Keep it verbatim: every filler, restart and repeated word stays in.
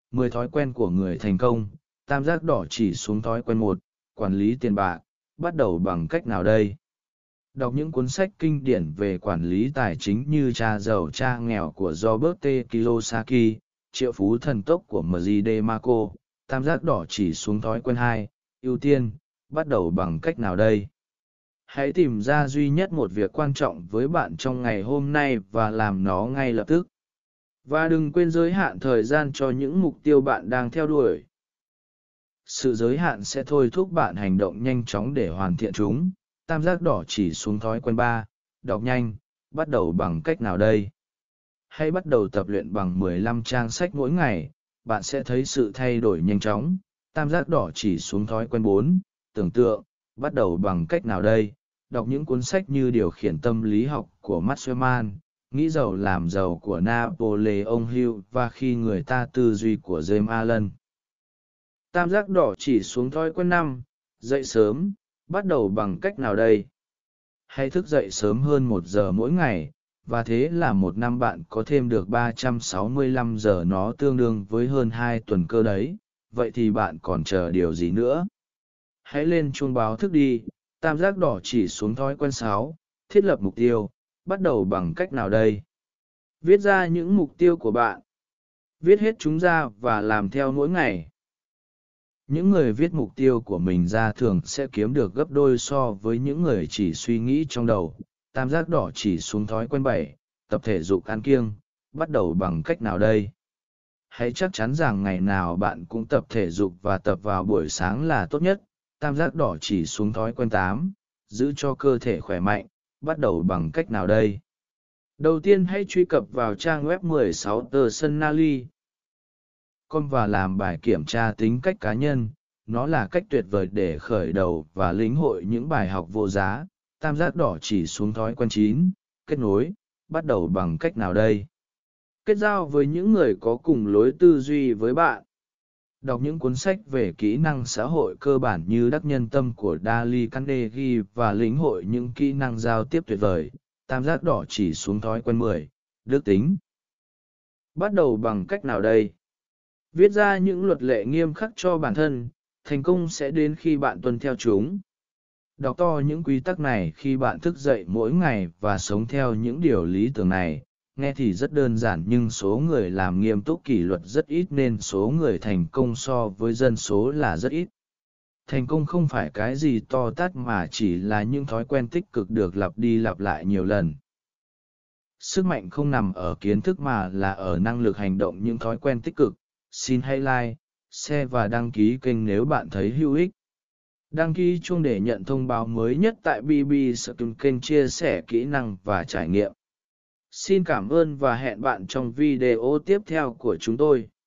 mười thói quen của người thành công. Tam giác đỏ chỉ xuống thói quen một, quản lý tiền bạc, bắt đầu bằng cách nào đây? Đọc những cuốn sách kinh điển về quản lý tài chính như Cha giàu cha nghèo của Robert T. Kiyosaki, Triệu phú thần tốc của em giê DeMarco. Tam giác đỏ chỉ xuống thói quen hai, ưu tiên, bắt đầu bằng cách nào đây? Hãy tìm ra duy nhất một việc quan trọng với bạn trong ngày hôm nay và làm nó ngay lập tức. Và đừng quên giới hạn thời gian cho những mục tiêu bạn đang theo đuổi. Sự giới hạn sẽ thôi thúc bạn hành động nhanh chóng để hoàn thiện chúng. Tam giác đỏ chỉ xuống thói quen ba, đọc nhanh, bắt đầu bằng cách nào đây? Hãy bắt đầu tập luyện bằng mười lăm trang sách mỗi ngày, bạn sẽ thấy sự thay đổi nhanh chóng. Tam giác đỏ chỉ xuống thói quen bốn, tưởng tượng, bắt đầu bằng cách nào đây? Đọc những cuốn sách như Điều khiển tâm lý học của Maxwell, Nghĩ giàu làm giàu của Napoleon Hill và Khi người ta tư duy của James Allen. Tam giác đỏ chỉ xuống thói quen năm, dậy sớm, bắt đầu bằng cách nào đây? Hãy thức dậy sớm hơn một giờ mỗi ngày, và thế là một năm bạn có thêm được ba trăm sáu mươi lăm giờ, nó tương đương với hơn hai tuần cơ đấy. Vậy thì bạn còn chờ điều gì nữa? Hãy lên chuông báo thức đi. Tam giác đỏ chỉ xuống thói quen sáu, thiết lập mục tiêu, bắt đầu bằng cách nào đây? Viết ra những mục tiêu của bạn. Viết hết chúng ra và làm theo mỗi ngày. Những người viết mục tiêu của mình ra thường sẽ kiếm được gấp đôi so với những người chỉ suy nghĩ trong đầu. Tam giác đỏ chỉ xuống thói quen bảy, tập thể dục ăn kiêng, bắt đầu bằng cách nào đây? Hãy chắc chắn rằng ngày nào bạn cũng tập thể dục và tập vào buổi sáng là tốt nhất. Tam giác đỏ chỉ xuống thói quen tám, giữ cho cơ thể khỏe mạnh, bắt đầu bằng cách nào đây? Đầu tiên hãy truy cập vào trang web mười sáu personally chấm com và làm bài kiểm tra tính cách cá nhân. Nó là cách tuyệt vời để khởi đầu và lĩnh hội những bài học vô giá. Tam giác đỏ chỉ xuống thói quen chín, kết nối, bắt đầu bằng cách nào đây? Kết giao với những người có cùng lối tư duy với bạn. Đọc những cuốn sách về kỹ năng xã hội cơ bản như Đắc nhân tâm của Dale Carnegie và lĩnh hội những kỹ năng giao tiếp tuyệt vời. Tam giác đỏ chỉ xuống thói quen mười, đức tính. Bắt đầu bằng cách nào đây? Viết ra những luật lệ nghiêm khắc cho bản thân, thành công sẽ đến khi bạn tuân theo chúng. Đọc to những quy tắc này khi bạn thức dậy mỗi ngày và sống theo những điều lý tưởng này. Nghe thì rất đơn giản nhưng số người làm nghiêm túc kỷ luật rất ít nên số người thành công so với dân số là rất ít. Thành công không phải cái gì to tát mà chỉ là những thói quen tích cực được lặp đi lặp lại nhiều lần. Sức mạnh không nằm ở kiến thức mà là ở năng lực hành động những thói quen tích cực. Xin hãy like, share và đăng ký kênh nếu bạn thấy hữu ích. Đăng ký chuông để nhận thông báo mới nhất tại bê bê School, kênh chia sẻ kỹ năng và trải nghiệm. Xin cảm ơn và hẹn bạn trong video tiếp theo của chúng tôi.